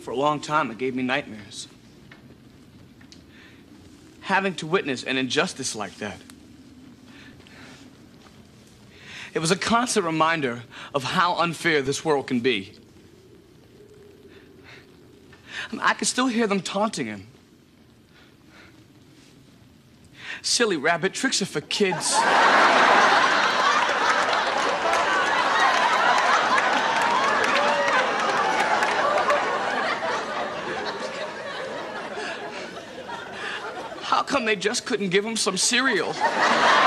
For a long time, it gave me nightmares. Having to witness an injustice like that. It was a constant reminder of how unfair this world can be. I could still hear them taunting him. Silly rabbit, tricks are for kids. How come they just couldn't give him some cereal?